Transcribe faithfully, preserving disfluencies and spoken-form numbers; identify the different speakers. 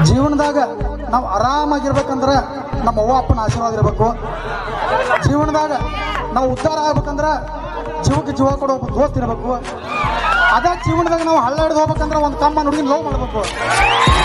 Speaker 1: ಜೀವನದಾಗ ನಾವು ಆರಾಮಾಗಿರ್ಬೇಕಂದ್ರೆ ನಮ್ಮ ಅವ್ವ ಅಪ್ಪನ ಆಶೀರ್ವಾದ ಇರಬೇಕು. ಜೀವನದಾಗ ನಾವು ಉದ್ಧಾರ ಆಗ್ಬೇಕಂದ್ರೆ ಜೀವಕ್ಕೆ ಜೀವ ಕೊಡೋ ಒಬ್ಬ ದೋಸ್ತ್ ಇರಬೇಕು. ಅದೇ ಜೀವನದಾಗ ನಾವು ಹಳ್ಳ ಹಿಡಿದು ಹೋಗ್ಬೇಕಂದ್ರೆ ಒಂದು ಕಮ್ಮ ಹುಡುಗಿನ ಲವ್ ಮಾಡಬೇಕು.